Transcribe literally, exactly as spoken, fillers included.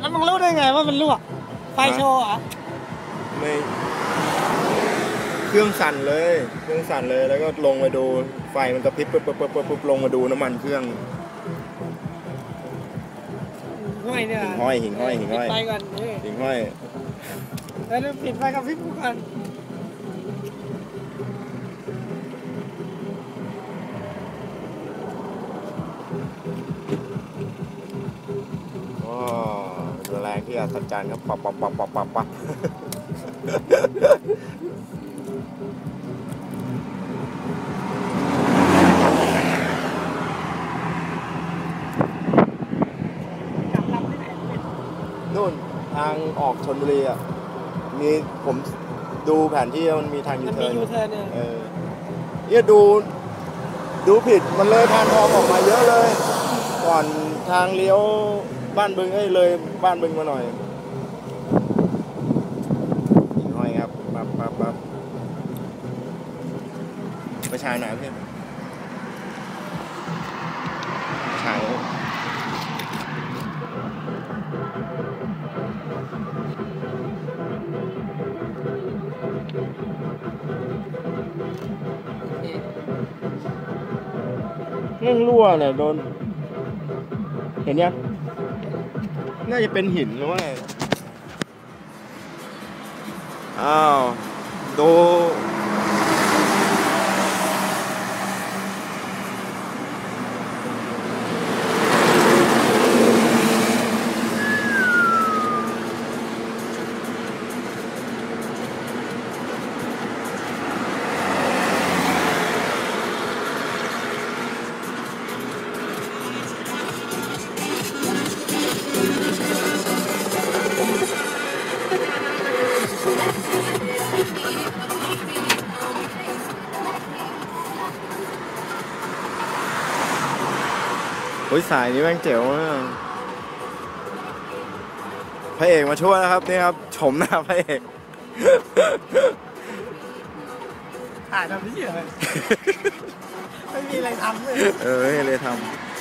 แล้วมึงรู้ได้ไงว่ามันรั่วไฟโชว์อ่ะไม่เครื่องสั่นเลยเครื่องสั่นเลยแล้วก็ลงมาดูไฟมันกระพริบปุ๊บปุ๊บปุ๊บปุ๊บลงมาดูน้ำมันเครื่องห้อยเนี่ยหิ่งห้อยหิ่งห้อยหิ่งห้อยปิดไฟก่อนหิ่งห้อยแล้วปิดไฟกับพริบก่อนตัวแรงที่อัศจรรย์ครับปับปับปับปับปับปับนู่นทางออกชลบุรีอ่ะมีผมดูแผนที่มันมีทางยูเทิร์นเออเนี่ยดูดูผิดมันเลยพานทองออกมาเยอะเลยก่อนทางเลี้ยวบ้านบึงเอ้ยเลยบ้านบึงมาหน่อยหิ่งห้อยครับปั๊บปั๊บปั๊บไปชายหน่อยเพื่อนชายเรื่องรั่วเนี่ยโดนเห็นยังน่าจะเป็นหินหรือว่าไงอ้าวดูโอ้ยสายนี้แม่งเจ๋วมากพระเอกมาช่วยนะครับนี่ครับชมหน้าพระเอกถ่ายทำที่เฉยไม่มีอะไรทำเลยเออไม่มีอะไรทำ